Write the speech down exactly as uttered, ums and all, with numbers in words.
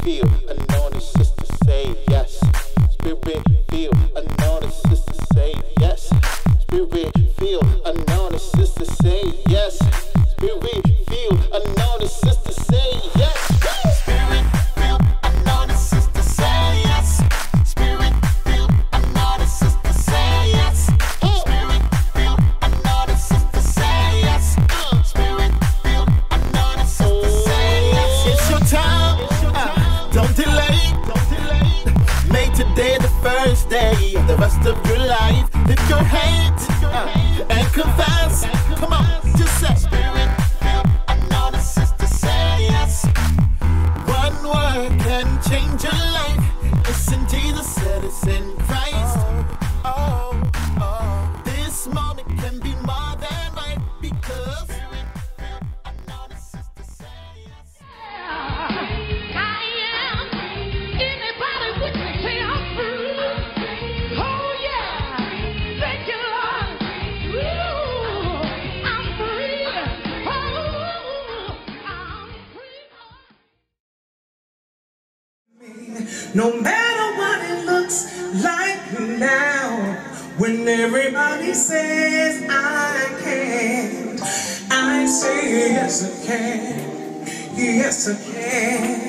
feel, unknown is just to say yes. Spirit feel, unknown is just to say yes. Spirit feel, unknown is just to say yes. Spirit feel, unknown is just to say yes. Spirit feel, unknown is just to say yes. Spirit feel, unknown is just to say yes. Spirit feel, unknown is just to say yes. Spirit feel, unknown is just to say yes. It's your time, uh, don't delay. Make today the first day of the rest of your life. Lift your hands uh, and confess. Come on, just say Spirit feel, unknown is just to say yes. One word can change your life. It's in Jesus, said it's in Christ. Oh, oh, oh. This moment can be more than right because Spirit feel, unknown is just to say yes. I am. Anybody with me say I'm free. Oh yeah. Thank you, Lord. Ooh, I'm free. Oh, I'm free. No matter what it looks like now, when everybody says I can't, I say yes I can, yes I can.